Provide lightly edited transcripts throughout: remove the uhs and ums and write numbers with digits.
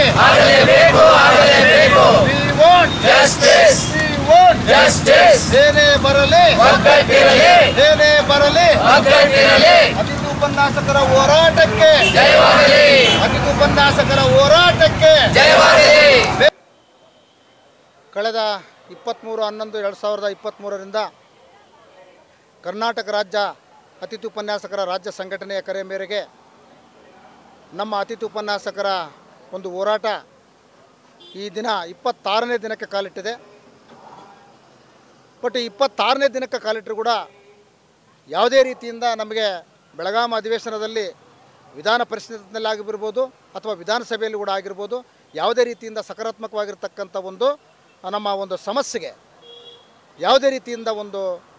We want justice. We want justice. ಏನೇ ಬರಲಿ ಏನೇ ಬರಲಿ ಅತಿಥಿ ಉಪನ್ಯಾಸಕರ ಹೋರಾಟಕ್ಕೆ ಜಯವಾಗಲಿ. ಅತಿಥಿ ಉಪನ್ಯಾಸಕರ ಹೋರಾಟಕ್ಕೆ ಜಯವಾಗಲಿ. ಕಳೆದ 23/11/2023ರಿಂದ ಕರ್ನಾಟಕ ರಾಜ್ಯ ಅತಿಥಿ ಉಪನ್ಯಾಸಕರ ರಾಜ್ಯ ಸಂಘಟನೆಯ ಕರೆ ಮೇರೆಗೆ ನಮ್ಮ ಅತಿಥಿ ಉಪನ್ಯಾಸಕರ ಒಂದು ಹೋರಾಟ ಈ ದಿನ 26ನೇ ದಿನಕ್ಕೆ ಕಾಲಿಟ್ಟಿದೆ. ಬಟ್ 26ನೇ ದಿನಕ್ಕೆ ಕಾಲಿಟ್ಟರೂ ಕೂಡ ಯಾವುದೇ ರೀತಿಯಿಂದ ನಮಗೆ ಬೆಳಗಾವಿ ಅಧಿವೇಶನದಲ್ಲಿ ವಿಧಾನ ಪರಿಷತ್ತಿನಲ್ಲಾಗಿರ್ಬೋದು ಅಥವಾ ವಿಧಾನಸಭೆಯಲ್ಲಿ ಕೂಡ ಆಗಿರ್ಬೋದು ಯಾವುದೇ ರೀತಿಯಿಂದ ಸಕಾರಾತ್ಮಕವಾಗಿರ್ತಕ್ಕಂಥ ಒಂದು ನಮ್ಮ ಒಂದು ಸಮಸ್ಯೆಗೆ ಯಾವುದೇ ರೀತಿಯಿಂದ ಒಂದು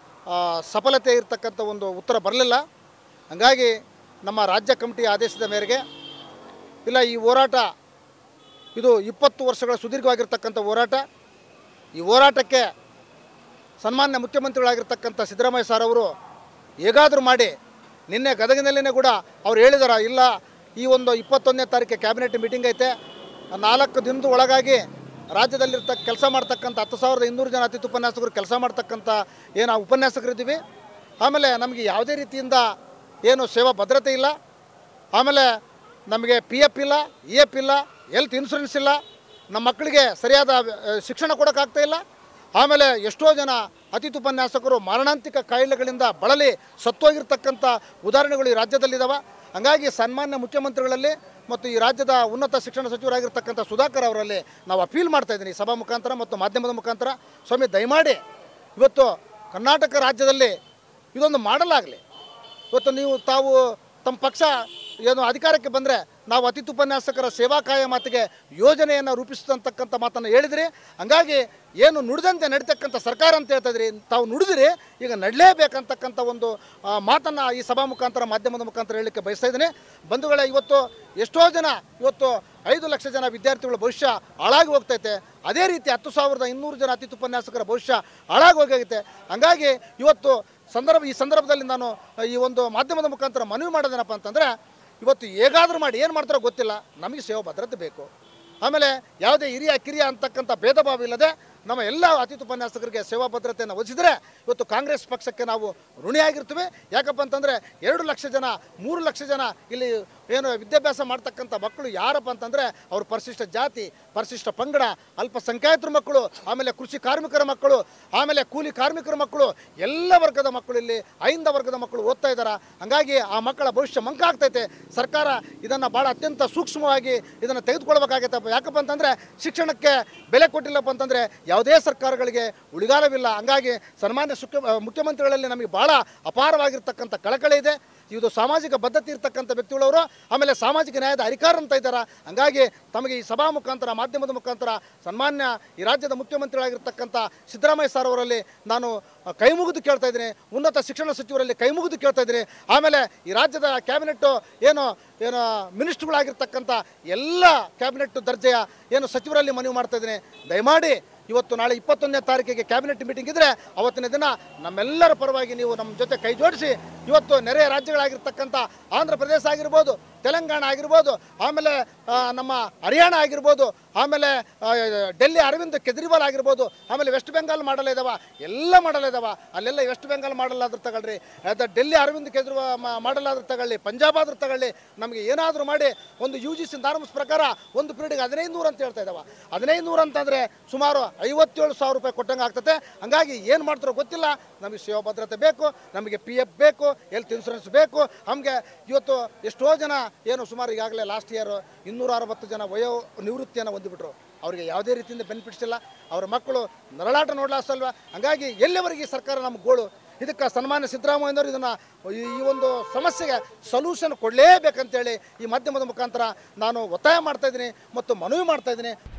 ಸಫಲತೆ ಇರತಕ್ಕಂಥ ಒಂದು ಉತ್ತರ ಬರಲಿಲ್ಲ. ಹಾಗಾಗಿ ನಮ್ಮ ರಾಜ್ಯ ಕಮಿಟಿ ಆದೇಶದ ಮೇರೆಗೆ ಇಲ್ಲ, ಈ ಹೋರಾಟ ಇದು 20 ವರ್ಷಗಳ ಸುದೀರ್ಘವಾಗಿರ್ತಕ್ಕಂಥ ಹೋರಾಟ. ಈ ಹೋರಾಟಕ್ಕೆ ಸನ್ಮಾನ್ಯ ಮುಖ್ಯಮಂತ್ರಿಗಳಾಗಿರ್ತಕ್ಕಂಥ ಸಿದ್ದರಾಮಯ್ಯ ಸರ್ ಅವರು ಹೇಗಾದರೂ ಮಾಡಿ ನಿನ್ನೆ ಗದಗಿನಲ್ಲಿನೇ ಕೂಡ ಅವ್ರು ಹೇಳಿದಾರ, ಇಲ್ಲ ಈ ಒಂದು 21ನೇ ತಾರೀಕು ಕ್ಯಾಬಿನೆಟ್ ಮೀಟಿಂಗ್ ಐತೆ, 4 ದಿನದ ಒಳಗಾಗಿ ರಾಜ್ಯದಲ್ಲಿರ್ತ ಕೆಲಸ ಮಾಡ್ತಕ್ಕಂಥ 10,200 ಜನ ಅತಿಥಿ ಉಪನ್ಯಾಸಕರು ಕೆಲಸ ಮಾಡ್ತಕ್ಕಂಥ ಏನು ಉಪನ್ಯಾಸಕರಿದ್ದೀವಿ. ಆಮೇಲೆ ನಮಗೆ ಯಾವುದೇ ರೀತಿಯಿಂದ ಏನು ಸೇವಾ ಭದ್ರತೆ ಇಲ್ಲ, ಆಮೇಲೆ ನಮಗೆ PF ಇಲ್ಲ, EF ಇಲ್ಲ, ಹೆಲ್ತ್ ಇನ್ಶೂರೆನ್ಸ್ ಇಲ್ಲ, ನಮ್ಮ ಮಕ್ಕಳಿಗೆ ಸರಿಯಾದ ಶಿಕ್ಷಣ ಕೊಡೋಕ್ಕಾಗ್ತಾ ಇಲ್ಲ. ಆಮೇಲೆ ಎಷ್ಟೋ ಜನ ಅತಿಥಿ ಉಪನ್ಯಾಸಕರು ಮಾರಣಾಂತಿಕ ಕಾಯಿಲೆಗಳಿಂದ ಬಳಲಿ ಸತ್ತೋಗಿರ್ತಕ್ಕಂಥ ಉದಾಹರಣೆಗಳು ಈ ರಾಜ್ಯದಲ್ಲಿದ್ದಾವೆ. ಹಾಗಾಗಿ ಸನ್ಮಾನ್ಯ ಮುಖ್ಯಮಂತ್ರಿಗಳಲ್ಲಿ ಮತ್ತು ಈ ರಾಜ್ಯದ ಉನ್ನತ ಶಿಕ್ಷಣ ಸಚಿವರಾಗಿರ್ತಕ್ಕಂಥ ಸುಧಾಕರ್ ಅವರಲ್ಲಿ ನಾವು ಅಪೀಲ್ ಮಾಡ್ತಾಯಿದ್ದೀನಿ, ಸಭಾ ಮುಖಾಂತರ ಮತ್ತು ಮಾಧ್ಯಮದ ಮುಖಾಂತರ. ಸ್ವಾಮಿ, ದಯಮಾಡಿ ಇವತ್ತು ಕರ್ನಾಟಕ ರಾಜ್ಯದಲ್ಲಿ ಇದೊಂದು ಮಾಡಲಾಗಲಿ. ಇವತ್ತು ನೀವು ತಾವು ತಮ್ಮ ಪಕ್ಷ ಏನು ಅಧಿಕಾರಕ್ಕೆ ಬಂದರೆ ನಾವು ಅತಿಥಿ ಉಪನ್ಯಾಸಕರ ಸೇವಾ ಕಾಯಮಾತಿಗೆ ಯೋಜನೆಯನ್ನು ರೂಪಿಸ್ತಕ್ಕಂಥ ಮಾತನ್ನು ಹೇಳಿದ್ರಿ. ಹಂಗಾಗಿ ಏನು ನುಡಿದಂತೆ ನಡೀತಕ್ಕಂಥ ಸರ್ಕಾರ ಅಂತ ಹೇಳ್ತಾಯಿದ್ರಿ, ತಾವು ನುಡಿದಿರಿ, ಈಗ ನಡಲೇಬೇಕಂತಕ್ಕಂಥ ಒಂದು ಮಾತನ್ನು ಈ ಸಭಾ ಮುಖಾಂತರ ಮಾಧ್ಯಮದ ಮುಖಾಂತರ ಹೇಳಲಿಕ್ಕೆ ಬಯಸ್ತಾ ಇದ್ದೀನಿ. ಬಂಧುಗಳೇ, ಇವತ್ತು ಎಷ್ಟೋ ಜನ, ಇವತ್ತು 5 ಲಕ್ಷ ಜನ ವಿದ್ಯಾರ್ಥಿಗಳ ಭವಿಷ್ಯ ಹಾಳಾಗಿ ಹೋಗ್ತೈತೆ. ಅದೇ ರೀತಿ 10,200 ಜನ ಅತಿಥಿ ಉಪನ್ಯಾಸಕರ ಭವಿಷ್ಯ ಹಾಳಾಗಿ ಹೋಗೈತೆ. ಹಂಗಾಗಿ ಇವತ್ತು ಈ ಸಂದರ್ಭದಲ್ಲಿ ನಾನು ಈ ಒಂದು ಮಾಧ್ಯಮದ ಮುಖಾಂತರ ಮನವಿ ಮಾಡೋದೇನಪ್ಪ ಅಂತಂದರೆ, ಇವತ್ತು ಹೇಗಾದರೂ ಮಾಡಿ ಏನು ಮಾಡ್ತಾರೋ ಗೊತ್ತಿಲ್ಲ, ನಮಗೆ ಸೇವಾ ಭದ್ರತೆ ಬೇಕು. ಆಮೇಲೆ ಯಾವುದೇ ಹಿರಿಯ ಕಿರಿಯ ಅಂತಕ್ಕಂಥ ಭೇದ ಭಾವ ಇಲ್ಲದೆ ನಮ್ಮ ಎಲ್ಲ ಅತಿಥಿ ಉಪನ್ಯಾಸಕರಿಗೆ ಸೇವಾ ಭದ್ರತೆಯನ್ನು ಒದಗಿಸಿದರೆ ಇವತ್ತು ಕಾಂಗ್ರೆಸ್ ಪಕ್ಷಕ್ಕೆ ನಾವು ಋಣಿಯಾಗಿರ್ತೀವಿ. ಯಾಕಪ್ಪ ಅಂತಂದರೆ 2 ಲಕ್ಷ ಜನ 3 ಲಕ್ಷ ಜನ ಇಲ್ಲಿ ಏನು ವಿದ್ಯಾಭ್ಯಾಸ ಮಾಡ್ತಕ್ಕಂಥ ಮಕ್ಕಳು ಯಾರಪ್ಪ ಅಂತಂದರೆ ಅವರು ಪರಿಶಿಷ್ಟ ಜಾತಿ, ಪರಿಶಿಷ್ಟ ಪಂಗಡ, ಅಲ್ಪಸಂಖ್ಯಾತರ ಮಕ್ಕಳು, ಆಮೇಲೆ ಕೃಷಿ ಕಾರ್ಮಿಕರ ಮಕ್ಕಳು, ಆಮೇಲೆ ಕೂಲಿ ಕಾರ್ಮಿಕರ ಮಕ್ಕಳು, ಎಲ್ಲ ವರ್ಗದ ಮಕ್ಕಳು ಇಲ್ಲಿ ಐಂದ ವರ್ಗದ ಮಕ್ಕಳು ಓದ್ತಾ ಇದ್ದಾರೆ. ಹಾಗಾಗಿ ಆ ಮಕ್ಕಳ ಭವಿಷ್ಯ ಮಂಕಾಗ್ತೈತೆ. ಸರ್ಕಾರ ಇದನ್ನು ಭಾಳ ಅತ್ಯಂತ ಸೂಕ್ಷ್ಮವಾಗಿ ಇದನ್ನು ತೆಗೆದುಕೊಳ್ಬೇಕಾಗೈತೆ. ಯಾಕಪ್ಪ ಅಂತಂದರೆ ಶಿಕ್ಷಣಕ್ಕೆ ಬೆಲೆ ಕೊಟ್ಟಿಲ್ಲಪ್ಪ ಅಂತಂದರೆ ಯಾವುದೇ ಸರ್ಕಾರಗಳಿಗೆ ಉಳಿಗಾಲವಿಲ್ಲ. ಹಂಗಾಗಿ ಸನ್ಮಾನ್ಯ ಮುಖ್ಯಮಂತ್ರಿಗಳಲ್ಲಿ ನಮಗೆ ಭಾಳ ಅಪಾರವಾಗಿರ್ತಕ್ಕಂಥ ಕಳಕಳಿ ಇದೆ. ಇದು ಸಾಮಾಜಿಕ ಬದ್ಧತೆ ಇರ್ತಕ್ಕಂಥ ವ್ಯಕ್ತಿಗಳವರು, ಆಮೇಲೆ ಸಾಮಾಜಿಕ ನ್ಯಾಯದ ಅಧಿಕಾರ ಅಂತ ಇದ್ದಾರೆ. ಹಂಗಾಗಿ ತಮಗೆ ಈ ಸಭಾ ಮುಖಾಂತರ ಮಾಧ್ಯಮದ ಮುಖಾಂತರ ಸನ್ಮಾನ್ಯ ಈ ರಾಜ್ಯದ ಮುಖ್ಯಮಂತ್ರಿಗಳಾಗಿರ್ತಕ್ಕಂಥ ಸಿದ್ದರಾಮಯ್ಯ ಸರ್ ಅವರಲ್ಲಿ ನಾನು ಕೈ ಮುಗಿದು ಕೇಳ್ತಾ ಇದ್ದೀನಿ, ಉನ್ನತ ಶಿಕ್ಷಣ ಸಚಿವರಲ್ಲಿ ಕೈ ಮುಗಿದು ಕೇಳ್ತಾ ಇದ್ದೀನಿ. ಆಮೇಲೆ ಈ ರಾಜ್ಯದ ಕ್ಯಾಬಿನೆಟ್ಟು ಏನು ಮಿನಿಸ್ಟ್ರುಗಳಾಗಿರ್ತಕ್ಕಂಥ ಎಲ್ಲ ಕ್ಯಾಬಿನೆಟ್ ದರ್ಜೆಯ ಏನು ಸಚಿವರಲ್ಲಿ ಮನವಿ ಮಾಡ್ತಾ ಇದ್ದೀನಿ, ದಯಮಾಡಿ ಇವತ್ತು ನಾಳೆ 21ನೇ ತಾರೀಕಿಗೆ ಕ್ಯಾಬಿನೆಟ್ ಮೀಟಿಂಗ್ ಇದ್ದರೆ ಅವತ್ತಿನ ದಿನ ನಮ್ಮೆಲ್ಲರ ಪರವಾಗಿ ನೀವು ನಮ್ಮ ಜೊತೆ ಕೈ ಜೋಡಿಸಿ ಇವತ್ತು ನೆರೆಯ ರಾಜ್ಯಗಳಾಗಿರ್ತಕ್ಕಂಥ ಆಂಧ್ರ ಪ್ರದೇಶ ಆಗಿರ್ಬೋದು, ತೆಲಂಗಾಣ ಆಗಿರ್ಬೋದು, ಆಮೇಲೆ ನಮ್ಮ ಹರಿಯಾಣ ಆಗಿರ್ಬೋದು, ಆಮೇಲೆ ಡೆಲ್ಲಿ ಅರವಿಂದ್ ಕೇಜ್ರಿವಾಲ್ ಆಗಿರ್ಬೋದು, ಆಮೇಲೆ ವೆಸ್ಟ್ ಬೆಂಗಾಲ್ ಮಾಡಲ್ ಇದ್ದಾವೆ, ಎಲ್ಲ ಮಾಡಲ್ ಇದ್ದಾವೆ. ಅಲ್ಲೆಲ್ಲ ವೆಸ್ಟ್ ಬೆಂಗಾಲ್ ಮಾಡಲ್ ಆದ್ರೂ ತಗೊಳ್ರಿ, ಡೆಲ್ಲಿ ಅರವಿಂದ್ ಕೇಜ್ರಿವಾಲ್ ಮಾಡಲ್ ಆದ್ರೂ ತಗೊಳ್ಳಿ, ಪಂಜಾಬ್ ಆದ್ರೂ ತಗೊಳ್ಳಿ, ನಮಗೆ ಏನಾದರೂ ಮಾಡಿ ಒಂದು UGC ನಾರ್ಮ್ಸ್ ಪ್ರಕಾರ ಒಂದು ಪೀರಿಯಡ್ಗೆ 1,500 ಅಂತ ಹೇಳ್ತಾ ಇದ್ದಾವೆ. 1,500 ಅಂತಂದರೆ ಸುಮಾರು 57,000 ರೂಪಾಯಿ ಕೊಟ್ಟಂಗೆ ಆಗ್ತದೆ. ಹಂಗಾಗಿ ಏನು ಮಾಡ್ತಾರೋ ಗೊತ್ತಿಲ್ಲ. ನಮಗೆ ಸೇವಾ ಭದ್ರತೆ ಬೇಕು, ನಮಗೆ PF ಬೇಕು, ಹೆಲ್ತ್ ಇನ್ಶೂರೆನ್ಸ್ ಬೇಕು. ನಮಗೆ ಇವತ್ತು ಎಷ್ಟೋ ಜನ ಏನು ಸುಮಾರು ಈಗಾಗಲೇ ಲಾಸ್ಟ್ ಇಯರ್ 260 ಜನ ನಿವೃತ್ತಿಯನ್ನು ಹೊಂದಿಬಿಟ್ರು. ಅವರಿಗೆ ಯಾವುದೇ ರೀತಿಯಿಂದ ಬೆನಿಫಿಟ್ಸ್ ಇಲ್ಲ. ಅವರ ಮಕ್ಕಳು ನರಳಾಟ ನೋಡ್ಲಾಸಲ್ವ. ಹಂಗಾಗಿ ಎಲ್ಲಿವರೆಗೆ ಸರ್ಕಾರ ನಮ್ಗೆ ಗೋಳು. ಇದಕ್ಕೆ ಸನ್ಮಾನ್ಯ ಸಿದ್ದರಾಮಯ್ಯನವರು ಇದನ್ನು ಈ ಒಂದು ಸಮಸ್ಯೆಗೆ ಸೊಲ್ಯೂಷನ್ ಕೊಡಲೇಬೇಕಂತೇಳಿ ಈ ಮಾಧ್ಯಮದ ಮುಖಾಂತರ ನಾನು ಒತ್ತಾಯ ಮಾಡ್ತಾಯಿದ್ದೀನಿ ಮತ್ತು ಮನವಿ ಮಾಡ್ತಾಯಿದ್ದೀನಿ.